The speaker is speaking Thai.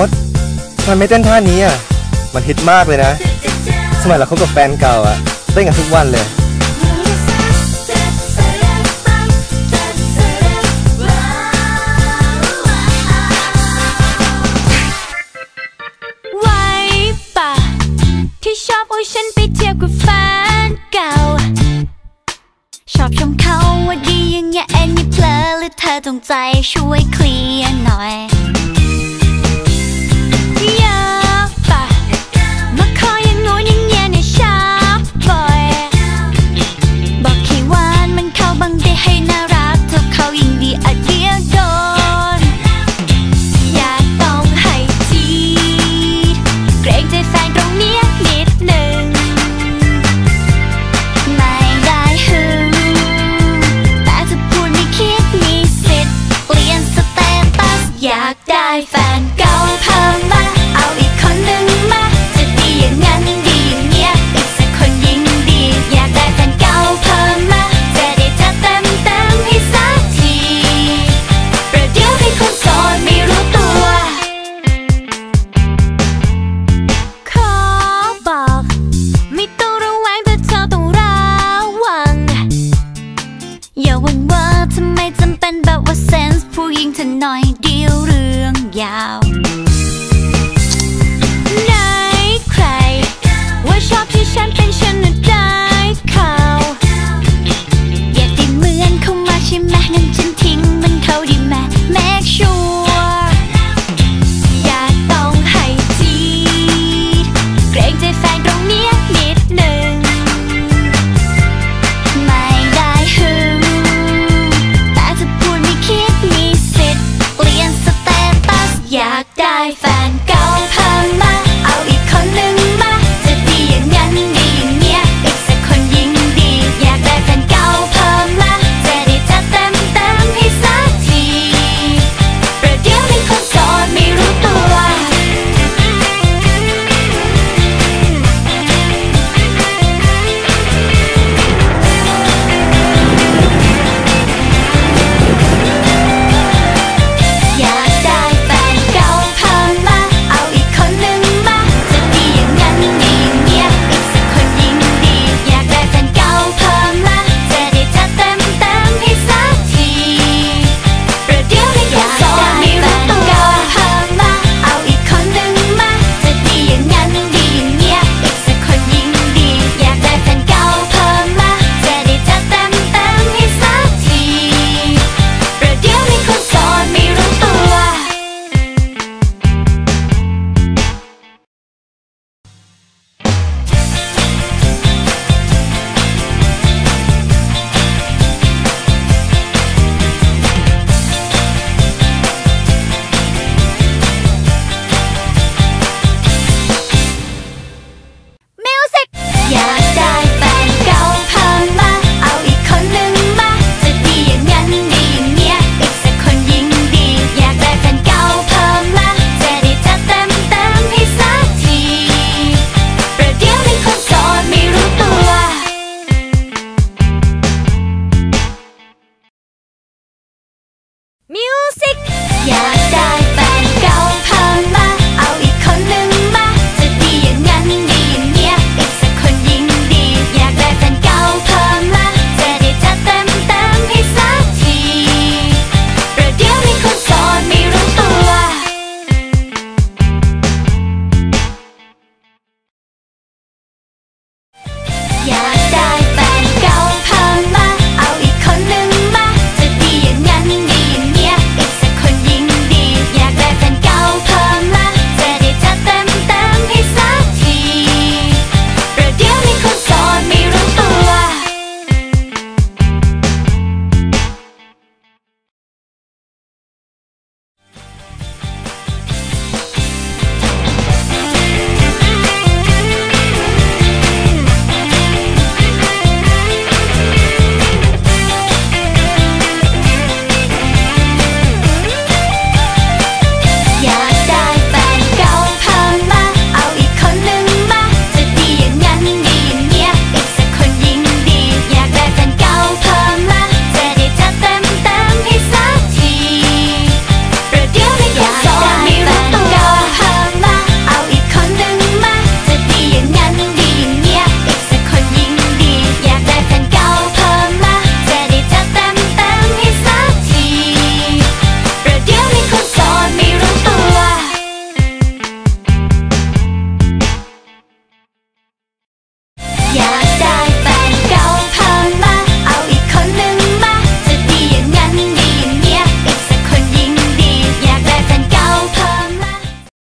ดมันไม่เต้นท่านี้อ่ะมันฮิตมากเลยนะสมัยเราคบกับแฟนเก่าอ่ะเต้นกันทุกวันเลยไว้ป่ะที่ชอบเอาฉันไปเทียบกับแฟนเก่าชอบชมเขาว่าดียังไงแอนนี่เพลอหรือเธอตรงใจช่วยเคลียร์หน่อยอยากป่ะมาขออย่างโน้นอย่างเงี้ยเนี่ยชอบบ่อยบอกแค่หวานมันเข้าบางได้ให้น่ารักเท่าเขายิ่งดีอาจเดียวโดนอยากต้องให้ทีเกรงใจแฟนตรงเนี้ยนิดหนึ่งไม่ได้หึงแต่จะพูดไม่คิดมีสิทธิ์เปลี่ยนสเตตัสอยากได้แฟนเก่าเพิ่มมาเอาอีกคนหนึ่งมาจะดีอย่างนั้นดีอย่างเงี้ยอีกสักคนยิ่งดีอยากได้แฟนเก่าเพิ่มมาจะได้จัดเต็มให้สักทีประเดี๋ยวให้คนโสดไม่รู้ตัวขอบอกไม่ต้องระแวงแต่เธอต้องระวังอย่าหวังว่าทำไมจำเป็นแบบว่าเซนส์ผู้หญิงเธอหน่อยเดียวเรื่องยาวไหนใครว่าชอบที่ฉันเป็นฉันน่ะได้ข่าวอยากได้เหมือนเขามาใช่ไหมงั้นฉันทิ้งมันเขาดีไหม make sure อยากต้องให้ทีเกรงใจแฟนตรงเนี้ยนิดหนึ่งไม่ได้หึงแต่จะพูดไม่คิดมีสิทธิ์เปลี่ยนสเตตัสอยากได้แฟนเก่า